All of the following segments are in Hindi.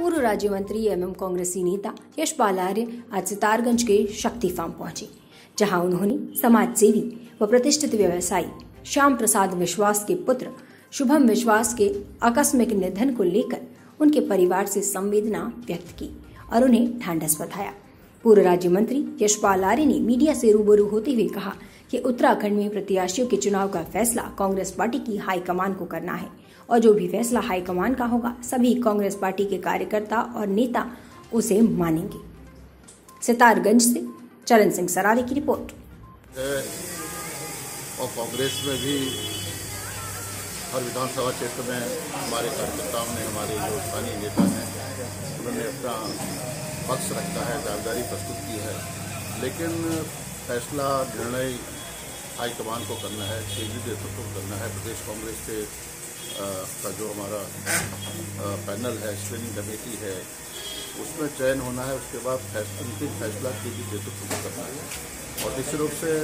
पूर्व राज्य मंत्री एवं कांग्रेसी नेता यशपाल आर्य आज सितारगंज के शक्ति फार्म पहुंचे, जहां उन्होंने समाज सेवी व प्रतिष्ठित व्यवसायी श्याम प्रसाद विश्वास के पुत्र शुभम विश्वास के आकस्मिक निधन को लेकर उनके परिवार से संवेदना व्यक्त की और उन्हें ढांढस बधाया। पूर्व राज्य मंत्री यशपाल आर्य ने मीडिया से रूबरू होते हुए कहा कि उत्तराखंड में प्रत्याशियों के चुनाव का फैसला कांग्रेस पार्टी की हाईकमान को करना है और जो भी फैसला हाईकमान का होगा सभी कांग्रेस पार्टी के कार्यकर्ता और नेता उसे मानेंगे। सितारगंज से चरण सिंह सरारे की रिपोर्ट। और कांग्रेस में भी हर विधानसभा क्षेत्र में हमारे कार्यकर्ताओं ने, हमारे जो स्थानीय नेता हैं, उन्होंने अपना पक्ष रखा है, दावेदारी प्रस्तुत की है, लेकिन फैसला निर्णय हाईकमान को करना है, केंद्रीय नेतृत्व को करना है। प्रदेश कांग्रेस के का जो हमारा पैनल है, स्क्रीनिंग कमेटी है, उसमें चयन होना है। उसके बाद अंतिम फैसला केंद्रीय नेतृत्व को करना है और निश्चित रूप से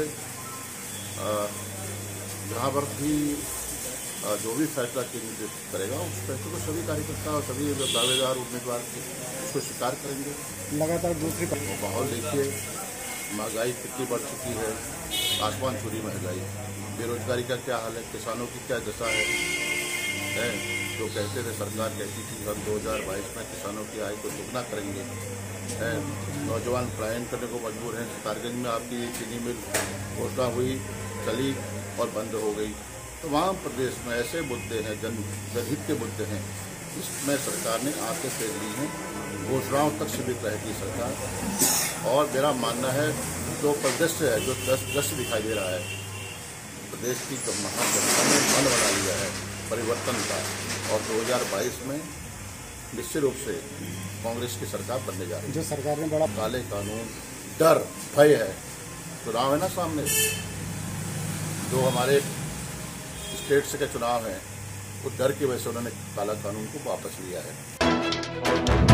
जहाँ पर भी जो भी फैसला केंद्रीय नेतृत्व करेगा उस फैसले को सभी कार्यकर्ता और सभी दावेदार उम्मीदवार उसको स्वीकार करेंगे। लगातार दूसरी माहौल देखिए, महंगाई कितनी बढ़ चुकी है, आसमान छूरी महंगाई, बेरोजगारी का क्या हाल है, किसानों की क्या दशा है। जो कहते थे, सरकार कहती थी हम 2022 में किसानों की आय को दुगना करेंगे, नौजवान पलायन करने को मजबूर हैं। सितारगंज में आपकी चीनी मिल घोषणा हुई, चली और बंद हो गई। तमाम प्रदेश में ऐसे मुद्दे हैं, जनहित के मुद्दे हैं, इसमें सरकार ने आंखें फेर ली हैं। घोषणाओं तक सीमित रहेगी सरकार। और मेरा मानना है जो परिदृश्य है, जो दृश्य दिखाई दे रहा है, प्रदेश की जो महान जनता ने मन बना लिया है परिवर्तन का, और 2022 में निश्चित रूप से कांग्रेस की सरकार बनने जा रही है। जो सरकार ने बड़ा काले कानून, डर, भय है। चुनाव है ना सामने, जो हमारे स्टेट्स के चुनाव हैं, वो डर की वजह से उन्होंने काला कानून को वापस लिया है।